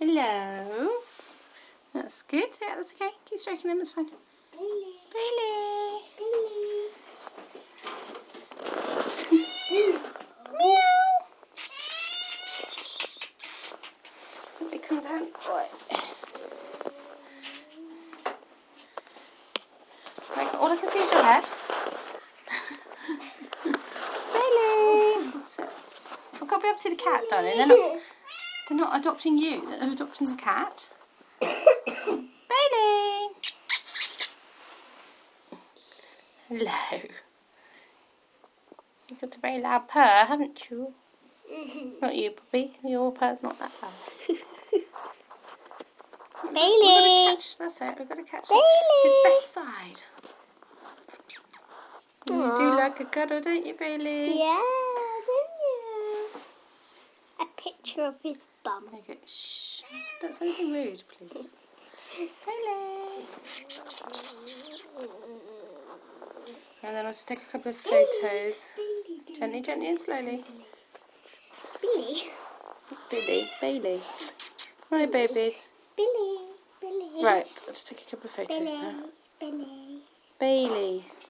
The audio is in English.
Hello. That's good. Yeah, that's okay. Keep stroking him. It's fine. Bailey. Bailey. Bailey. Meow. Let me come down. Right. Right. All I can see is your head. Bailey. So, I've got to be able to see the cat, darling. They're not adopting you. They're adopting the cat. Bailey. Hello. You've got a very loud purr, haven't you? Not you, Poppy. Your purr's not that loud. Bailey. That's it. We've got to catch Bailey. his best side. You do like a cuddle, don't you, Bailey? Yeah, don't you? A picture of his bum. Okay. Shh. Don't say anything rude, please. Bailey. And then I'll just take a couple of photos. Gently, gently and slowly. Billy. Bailey. Hi, babies. Billy. Right, I'll just take a couple of photos now. Billy. Bailey.